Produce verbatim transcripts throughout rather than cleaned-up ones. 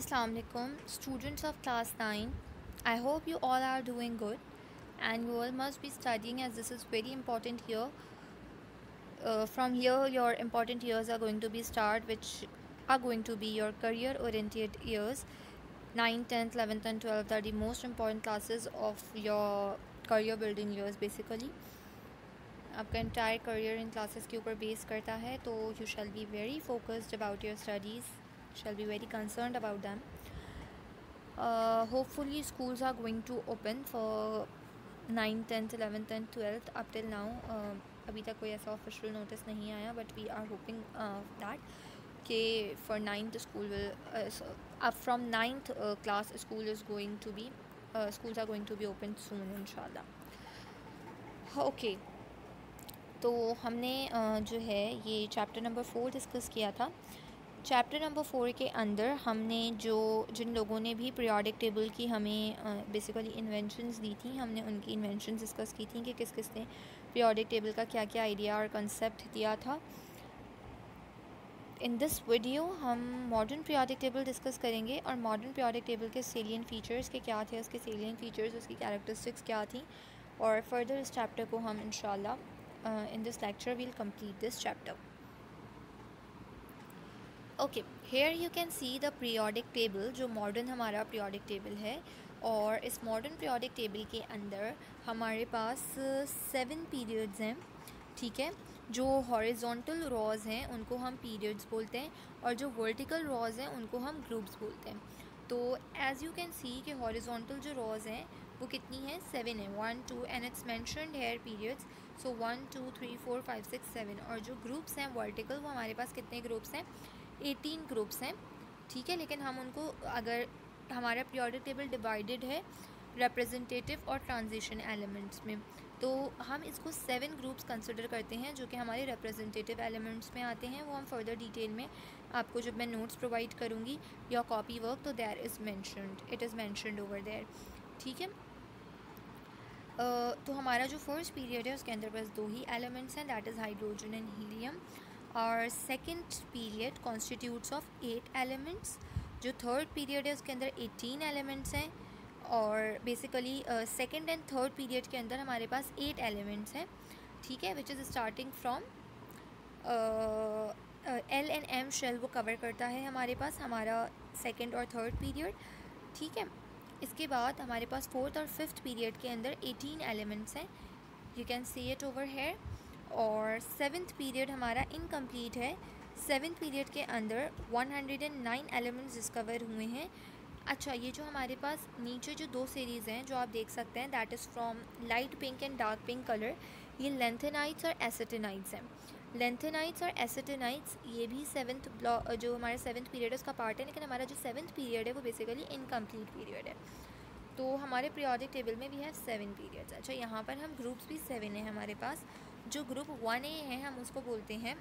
Assalamu alaikum, students of class nine. I hope you all are doing good and you all must be studying as this is very important year. Uh, from here, your important years are going to be start, which are going to be your career oriented years. ninth, tenth, eleventh, and twelfth are the most important classes of your career building years basically. आपका entire career in classes के ऊपर base करता है, तो you shall be very focused about your studies, shall be very concerned about them. Uh, hopefully schools are going to open for ninth, tenth, eleventh and twelfth up till now. uh, अभी तक कोई ऐसा official notice नहीं आया, but we are hoping that कि for ninth school will अब from ninth class school is going to be schools are going to be open soon इंशाल्लाह. Okay, तो हमने uh, जो है ये चैप्टर नंबर फोर डिस्कस किया था. चैप्टर नंबर फोर के अंदर हमने जो जिन लोगों ने भी पीरियोडिक टेबल की हमें बेसिकली इन्वेंशंस दी थी, हमने उनकी इन्वेंशंस डिस्कस की थी कि किस किस ने पीरियोडिक टेबल का क्या क्या आइडिया और कंसेप्ट दिया था. इन दिस वीडियो हम मॉडर्न पीरियोडिक टेबल डिस्कस करेंगे और मॉडर्न पीरियोडिक टेबल के सेलियन फीचर्स के क्या थे, उसके सेलियन फीचर्स, उसकी कैरेक्टरिस्टिक्स क्या थी, और फर्दर इस चैप्टर को हम इंशाल्लाह in this lecture will complete this chapter. Okay, here you can see the periodic table, जो मॉडर्न हमारा पीरियोडिक टेबल है. और इस मॉडर्न पीरियोडिक टेबल के अंदर हमारे पास सेवन पीरियड्स हैं. ठीक है, जो हॉरिजॉन्टल रॉज हैं उनको हम पीरियड्स बोलते हैं और जो वर्टिकल रॉज हैं उनको हम ग्रुप्स बोलते हैं. तो एज़ यू कैन सी कि हॉरिजॉन्टल जो रॉज हैं वो कितनी है, सेवन है. One two and it's mentioned here periods. So one two three four five six seven. और जो ग्रुप्स हैं वर्टिकल, वो हमारे पास कितने ग्रुप्स हैं, एटीन ग्रुप्स हैं. ठीक है, लेकिन हम उनको, अगर हमारा पीरियोडिक टेबल डिवाइडेड है रिप्रेजेंटेटिव और ट्रांजिशन एलिमेंट्स में, तो हम इसको सेवन ग्रुप्स कंसिडर करते हैं जो कि हमारे रिप्रेजेंटेटिव एलिमेंट्स में आते हैं. वो हम फर्दर डिटेल में आपको जब मैं नोट्स प्रोवाइड करूँगी या कॉपी वर्क, तो there is mentioned, it is mentioned over there. ठीक है, uh, तो हमारा जो फर्स्ट पीरियड है उसके अंदर बस दो ही एलिमेंट्स हैं, that is hydrogen and helium. और second period constitutes of eight elements. जो थर्ड पीरियड है उसके अंदर एटीन एलिमेंट्स हैं. और basically second and third period के अंदर हमारे पास एट एलिमेंट्स हैं. ठीक है, which is starting from L and M shell वो कवर करता है हमारे पास हमारा सेकेंड और थर्ड पीरियड. ठीक है, इसके बाद हमारे पास फोर्थ और फिफ्थ पीरियड के अंदर एटीन एलिमेंट्स हैं. You can see it over here. और सेवन्थ पीरियड हमारा इनकम्प्लीट है. सेवन्थ पीरियड के अंदर one hundred nine elements discover हुए हैं. अच्छा, ये जो हमारे पास नीचे जो दो सीरीज़ हैं जो आप देख सकते हैं, that is from light pink and dark pink colour, ये लेंथेनाइट्स और एसिटेनाइट्स हैं. लेंथेनाइट्स और एसिटेनाइट्स ये भी सेवन्थ ब्लॉक, जो हमारा सेवन्थ पीरियड है उसका पार्ट है, लेकिन हमारा जो सेवन्थ पीरियड है वो बेसिकली इनकम्प्लीट पीरियड है. तो हमारे पीरियोडिक टेबल में भी है सेवन पीरियड्स. अच्छा, यहाँ पर हम ग्रुप्स भी सेवन है हमारे पास. जो ग्रुप वन ए है हम उसको बोलते हैं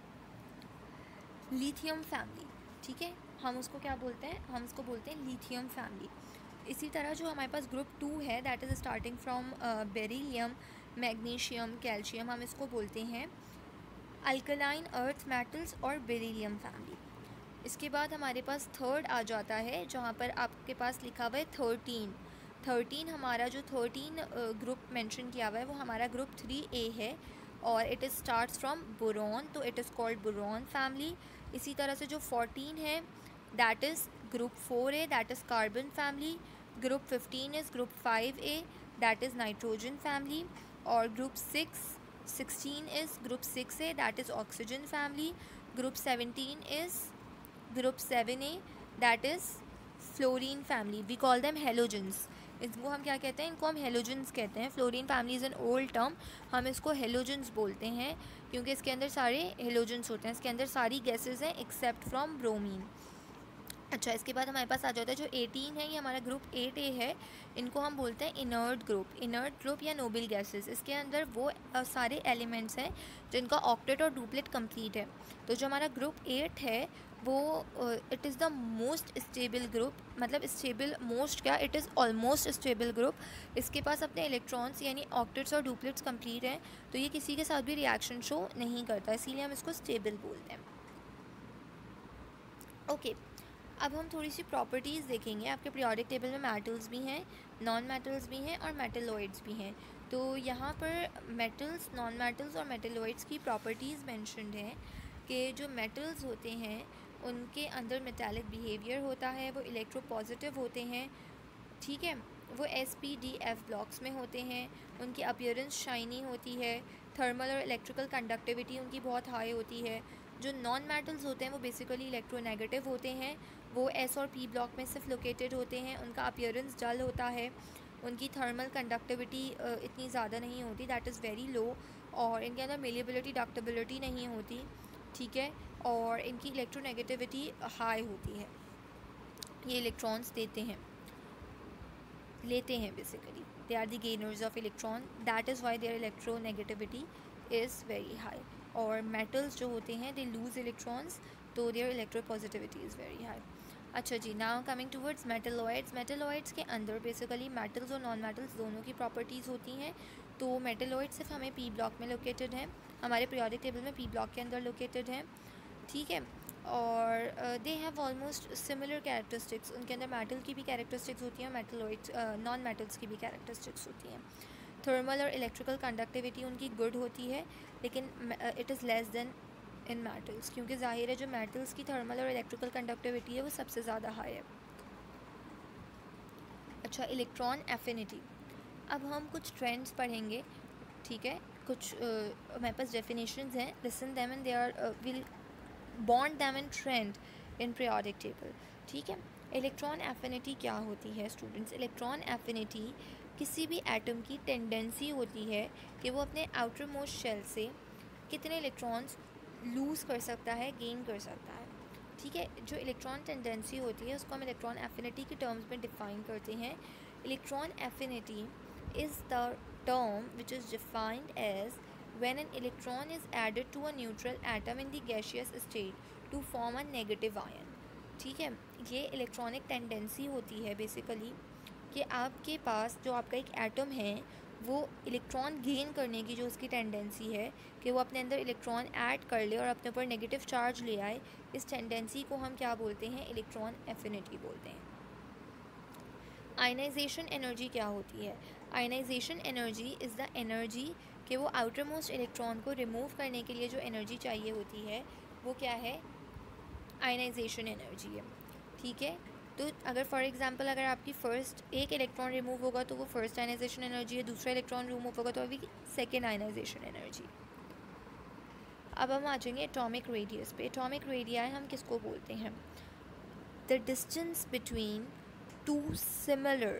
लिथियम फैमिली. ठीक है, हम उसको क्या बोलते हैं, हम उसको बोलते हैं लिथियम फैमिली. इसी तरह जो हमारे पास ग्रुप टू है, that is starting from beryllium, magnesium, calcium, हम इसको बोलते हैं अल्कलाइन अर्थ मेटल्स और बेरिलियम फैमिली. इसके बाद हमारे पास थर्ड आ जाता है, जहाँ पर आपके पास लिखा हुआ है थर्टीन. थर्टीन हमारा जो थर्टीन ग्रुप मेंशन किया हुआ है वो हमारा ग्रुप थ्री ए है और it is starts from boron, तो it is called boron family. इसी तरह से जो फोर्टीन है that is group four A, that is carbon family. Group fifteen is group five A, that is nitrogen family. और group six sixteen is group six A, that is oxygen family. Group seventeen is group seven A, that is fluorine family. We call them halogens. इसको हम क्या कहते हैं, इनको हम halogens कहते हैं. Fluorine family is an old term, हम इसको हेलोजेंस बोलते हैं क्योंकि इसके अंदर सारे हेलोजेंस होते हैं. इसके अंदर सारी गैसेस हैं एक्सेप्ट फ्रॉम ब्रोमीन. अच्छा, इसके बाद हमारे पास आ जाता है जो एटीन है, ये हमारा ग्रुप एट ए है. इनको हम बोलते हैं इनर्ट ग्रुप. इनर्ट ग्रुप या नोबल गैसेस. इसके अंदर वो uh, सारे एलिमेंट्स हैं जिनका ऑक्टेट और डुप्लेट कंप्लीट है. तो जो हमारा ग्रुप एट है वो it is the most stable group. मतलब स्टेबल मोस्ट क्या, it is almost stable group. इसके पास अपने इलेक्ट्रॉन्स यानी ऑक्टेट्स और डुप्लेट्स कंप्लीट हैं, तो ये किसी के साथ भी रिएक्शन शो नहीं करता, इसीलिए हम इसको स्टेबल बोलते हैं. Okay okay. अब हम थोड़ी सी प्रॉपर्टीज़ देखेंगे। आपके पीरियोडिक टेबल में मेटल्स भी हैं, नॉन मेटल्स भी हैं और मेटलॉइड्स भी हैं। तो यहाँ पर मेटल्स, नॉन मेटल्स और मेटलॉइड्स की प्रॉपर्टीज़ मेंशन्ड हैं कि जो मेटल्स होते हैं उनके अंदर मेटालिक बिहेवियर होता है, वो इलेक्ट्रो पॉजिटिव होते हैं, ठीक है, वो S P D F blocks में होते हैं, उनकी अपीयरेंस शाइनी होती है, थर्मल और इलेक्ट्रिकल कंडक्टिविटी उनकी बहुत हाई होती है। जो नॉन मेटल्स होते हैं वो बेसिकली इलेक्ट्रोनेगेटिव होते हैं, वो एस और पी ब्लॉक में सिर्फ लोकेटेड होते हैं, उनका अपीयरेंस डल होता है, उनकी थर्मल कंडक्टिविटी इतनी ज़्यादा नहीं होती, दैट इज़ वेरी लो, और इनके अंदर मेलिएबिलिटी डक्टिबिलिटी नहीं होती, ठीक है, और इनकी इलेक्ट्रोनेगेटिविटी हाई होती है। ये इलेक्ट्रॉन्स देते हैं लेते हैं basically, they are the gainers of electron, that is why their electronegativity is very high. और मेटल्स जो होते हैं दे लूज़ इलेक्ट्रॉन्स, तो their electropositivity is very high. अच्छा जी, now coming towards metalloids. Metalloids के अंदर बेसिकली मेटल्स और नॉन मेटल्स दोनों की प्रॉपर्टीज़ होती हैं। तो मेटलॉइड सिर्फ हमें पी ब्लॉक में लोकेटेड हैं, हमारे पीरियोडिक टेबल में पी ब्लॉक के अंदर लोकेटेड हैं, ठीक है, और they have almost similar characteristics. उनके अंदर मेटल की भी कैरेक्टरिस्टिक्स होती हैं, मेटलॉइड्स नॉन मेटल्स की भी कैरेक्टरिस्टिक्स होती हैं। थर्मल और इलेक्ट्रिकल कंडक्टिविटी उनकी गुड होती है, लेकिन it is less than in metals, क्योंकि जाहिर है जो मेटल्स की थर्मल और इलेक्ट्रिकल कंडक्टिविटी है वो सबसे ज़्यादा हाई है। अच्छा, इलेक्ट्रॉन एफिनिटी। अब हम कुछ ट्रेंड्स पढ़ेंगे, ठीक है, कुछ uh, हमारे पास डेफिनेशंस हैं, listen them and they are will bond them in trend in periodic table, ठीक है। इलेक्ट्रॉन एफिनिटी क्या होती है स्टूडेंट्स? इलेक्ट्रॉन एफिनिटी किसी भी एटम की टेंडेंसी होती है कि वो अपने आउटर मोस्ट शेल से कितने इलेक्ट्रॉन्स लूज़ कर सकता है, गेन कर सकता है, ठीक है। जो इलेक्ट्रॉन टेंडेंसी होती है उसको हम इलेक्ट्रॉन एफिनिटी के टर्म्स में डिफ़ाइन करते हैं। Electron affinity is the term which is defined as when an electron is added to a neutral atom in the gaseous state to form a negative ion, ठीक है। ये electronic tendency होती है basically कि आपके पास जो आपका एक एटम है वो इलेक्ट्रॉन गेन करने की जो उसकी टेंडेंसी है कि वो अपने अंदर इलेक्ट्रॉन ऐड कर ले और अपने ऊपर नेगेटिव चार्ज ले आए, इस टेंडेंसी को हम क्या बोलते हैं? इलेक्ट्रॉन एफिनिटी बोलते हैं। आयनाइजेशन एनर्जी क्या होती है? Ionization energy is the energy कि वो आउटर मोस्ट इलेक्ट्रॉन को रिमूव करने के लिए जो एनर्जी चाहिए होती है वो क्या है? आयनाइजेशन एनर्जी है, ठीक है। तो अगर फॉर एग्जांपल अगर आपकी फ़र्स्ट एक इलेक्ट्रॉन रिमूव होगा तो वो फर्स्ट आयनाइजेशन एनर्जी है, दूसरा इलेक्ट्रॉन रिमूव होगा तो अभी सेकेंड आयनाइजेशन एनर्जी। अब हम आ जाएंगे एटॉमिक रेडियस पे। एटॉमिक रेडियाई हम किसको बोलते हैं? The distance between two similar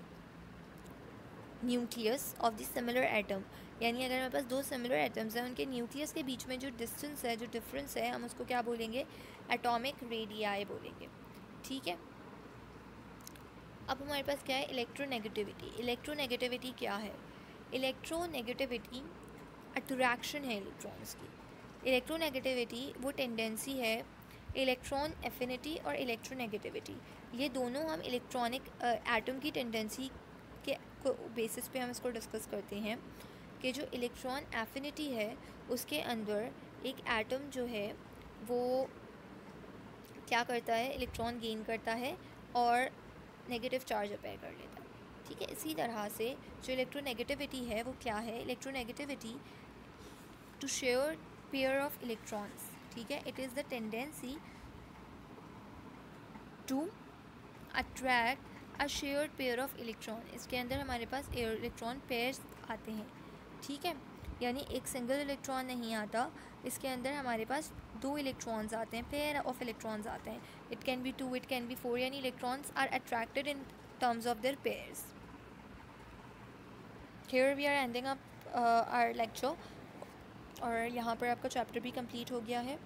nucleus of the similar atom, यानी अगर हमारे पास दो सिमिलर एटम्स हैं उनके न्यूक्लियस के बीच में जो डिस्टेंस है, जो डिफरेंस है, हम उसको क्या बोलेंगे? एटॉमिक रेडियाई बोलेंगे, ठीक है। अब हमारे पास क्या है? इलेक्ट्रोनेगेटिविटी। इलेक्ट्रोनेगेटिविटी क्या है? इलेक्ट्रोनेगेटिविटी अट्रैक्शन है इलेक्ट्रॉन्स की। इलेक्ट्रोनेगेटिविटी वो टेंडेंसी है, इलेक्ट्रॉन एफिनिटी और इलेक्ट्रोनेगेटिविटी ये दोनों हम इलेक्ट्रॉनिक एटम की टेंडेंसी के बेसिस पे हम इसको डिस्कस करते हैं कि जो इलेक्ट्रॉन एफिनिटी है उसके अंदर एक एटम जो है वो क्या करता है? इलेक्ट्रॉन गेन करता है और नेगेटिव चार्ज अपेयर कर लेता है, ठीक है। इसी तरह से जो इलेक्ट्रोनेगेटिविटी है वो क्या है? Electronegativity to share pair of electrons, ठीक है। It is the tendency to attract a shared pair of electron. इसके अंदर हमारे पास इलेक्ट्रॉन पेयर्स आते हैं, ठीक है, यानी एक सिंगल इलेक्ट्रॉन नहीं आता, इसके अंदर हमारे पास दो इलेक्ट्रॉन्स आते हैं, पेयर ऑफ इलेक्ट्रॉन्स आते हैं। It can be two, it can be four, यानी electrons are attracted in terms of their pairs. Here we are ending up our lecture, और यहाँ पर आपका चैप्टर भी कंप्लीट हो गया है।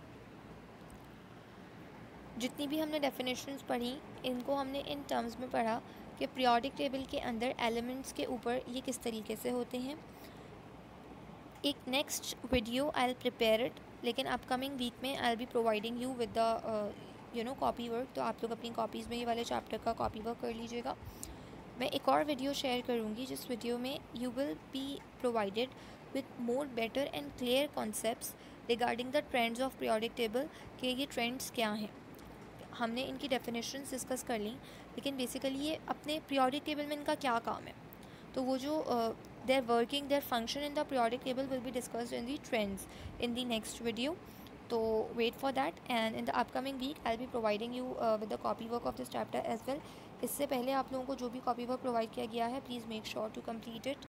जितनी भी हमने डेफिनेशंस पढ़ी इनको हमने इन टर्म्स में पढ़ा कि पीरियोडिक टेबल के अंदर एलिमेंट्स के ऊपर ये किस तरीके से होते हैं। एक next video I will prepare it, लेकिन अपकमिंग वीक में I will be providing you with the you know copy work, तो आप लोग अपनी कॉपीज़ में ये वाले चैप्टर का कॉपी वर्क कर लीजिएगा। मैं एक और वीडियो शेयर करूँगी जिस वीडियो में you will be provided with more better and clear concepts regarding the trends of periodic table कि ये ट्रेंड्स क्या हैं, हमने इनकी डेफिनेशंस डिस्कस कर ली, लेकिन बेसिकली ये अपने पीरियोडिक टेबल में इनका क्या काम है, तो वो जो their working their function in the periodic table will be discussed in the trends in the next video. तो wait for that, and in the upcoming week I will be providing you with the copy work of this chapter as well. इससे पहले आप लोगों को जो भी copy work provide किया गया है, please make sure to complete it